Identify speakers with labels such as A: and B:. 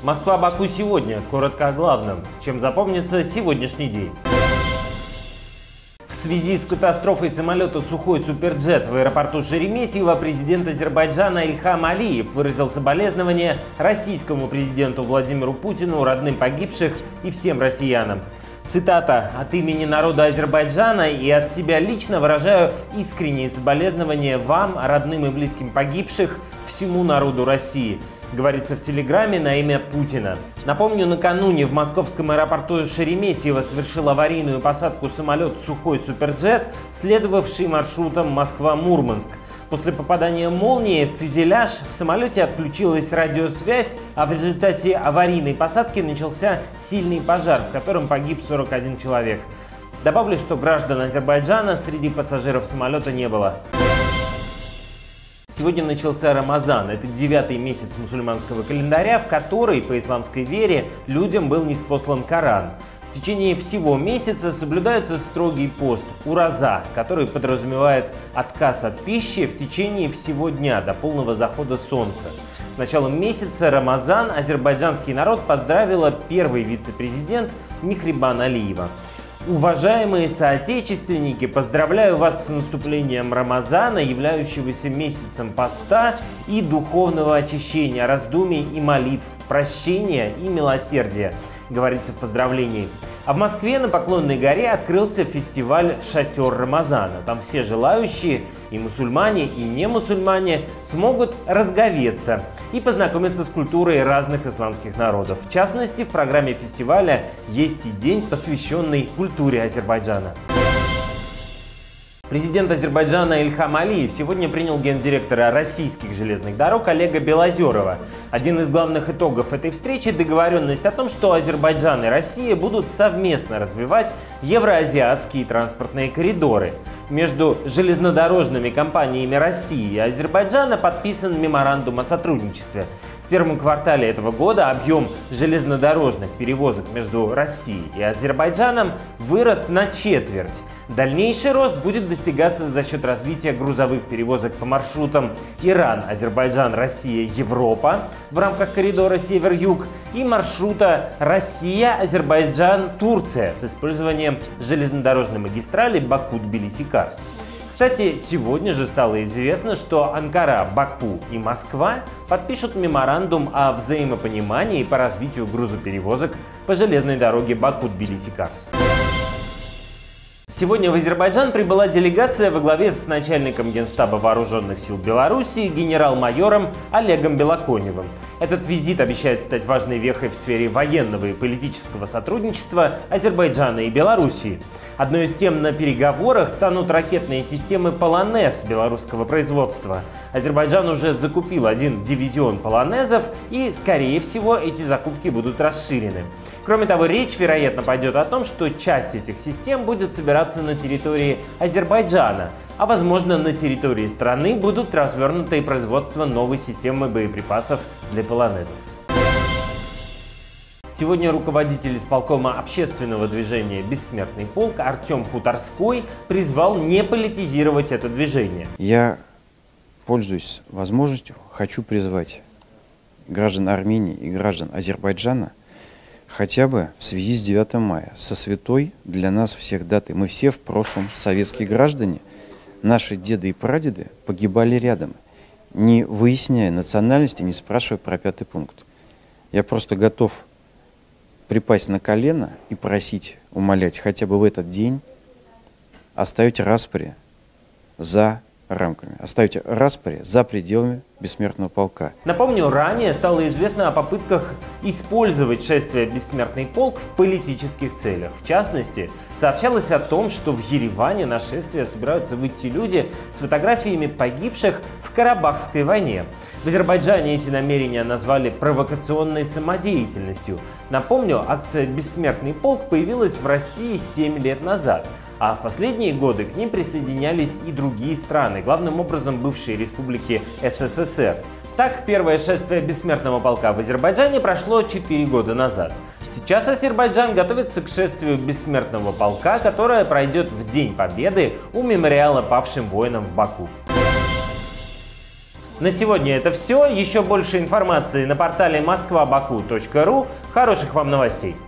A: Москва-Баку сегодня. Коротко о главном. Чем запомнится сегодняшний день. В связи с катастрофой самолета «Сухой Суперджет» в аэропорту Шереметьево президент Азербайджана Ильхам Алиев выразил соболезнования российскому президенту Владимиру Путину, родным погибших и всем россиянам. Цитата: «От имени народа Азербайджана и от себя лично выражаю искренние соболезнования вам, родным и близким погибших, всему народу России», говорится в телеграме на имя Путина. Напомню, накануне в московском аэропорту Шереметьево совершил аварийную посадку самолет «Сухой Суперджет», следовавший маршрутом Москва-Мурманск. После попадания молнии в фюзеляж в самолете отключилась радиосвязь, а в результате аварийной посадки начался сильный пожар, в котором погиб 41 человек. Добавлю, что граждан Азербайджана среди пассажиров самолета не было. Сегодня начался Рамазан. Это 9-й месяц мусульманского календаря, в который, по исламской вере, людям был ниспослан Коран. В течение всего месяца соблюдается строгий пост ураза, который подразумевает отказ от пищи в течение всего дня до полного захода солнца. С началом месяца Рамазан азербайджанский народ поздравила первый вице-президент Михрибан Алиева. Уважаемые соотечественники, поздравляю вас с наступлением Рамазана, являющегося месяцем поста и духовного очищения, раздумий и молитв, прощения и милосердия, говорится в поздравлении. А в Москве на Поклонной горе открылся фестиваль «Шатер Рамазана». Там все желающие, и мусульмане, и не мусульмане, смогут разговеться и познакомиться с культурой разных исламских народов. В частности, в программе фестиваля есть и день, посвященный культуре Азербайджана. Президент Азербайджана Ильхам Алиев сегодня принял гендиректора российских железных дорог Олега Белозерова. Один из главных итогов этой встречи – договоренность о том, что Азербайджан и Россия будут совместно развивать евроазиатские транспортные коридоры. Между железнодорожными компаниями России и Азербайджана подписан меморандум о сотрудничестве. В первом квартале этого года объем железнодорожных перевозок между Россией и Азербайджаном вырос на четверть. Дальнейший рост будет достигаться за счет развития грузовых перевозок по маршрутам Иран, Азербайджан, Россия, Европа в рамках коридора Север-Юг и маршрута Россия, Азербайджан, Турция с использованием железнодорожной магистрали Баку-Тбилиси-Карс. Кстати, сегодня же стало известно, что Анкара, Баку и Москва подпишут меморандум о взаимопонимании по развитию грузоперевозок по железной дороге Баку-Тбилиси-Карс. Сегодня в Азербайджан прибыла делегация во главе с начальником Генштаба Вооруженных сил Беларуси генерал-майором Олегом Белоконевым. Этот визит обещает стать важной вехой в сфере военного и политического сотрудничества Азербайджана и Белоруссии. Одной из тем на переговорах станут ракетные системы «Полонез» белорусского производства. Азербайджан уже закупил один дивизион «Полонезов», и, скорее всего, эти закупки будут расширены. Кроме того, речь, вероятно, пойдет о том, что часть этих систем будет собираться на территории Азербайджана, а возможно, на территории страны будут развернуты производство новой системы боеприпасов для полонезов. Сегодня руководитель исполкома общественного движения «Бессмертный полк» Артем Хуторской призвал не политизировать это движение.
B: Я, пользуясь возможностью, хочу призвать граждан Армении и граждан Азербайджана хотя бы в связи с 9 мая, со святой для нас всех датой. Мы все в прошлом советские граждане, наши деды и прадеды погибали рядом, не выясняя национальности, не спрашивая про 5-й пункт. Я просто готов припасть на колено и просить, умолять хотя бы в этот день оставить распри за рамками, оставить распри за пределами Бессмертного полка.
A: Напомню, ранее стало известно о попытках использовать шествие «Бессмертный полк» в политических целях. В частности, сообщалось о том, что в Ереване на шествие собираются выйти люди с фотографиями погибших в Карабахской войне. В Азербайджане эти намерения назвали провокационной самодеятельностью. Напомню, акция «Бессмертный полк» появилась в России 7 лет назад. А в последние годы к ним присоединялись и другие страны, главным образом бывшие республики СССР. Так, первое шествие Бессмертного полка в Азербайджане прошло 4 года назад. Сейчас Азербайджан готовится к шествию Бессмертного полка, которое пройдет в День Победы у мемориала павшим воинам в Баку. На сегодня это все. Еще больше информации на портале moskva-baku.ru. Хороших вам новостей!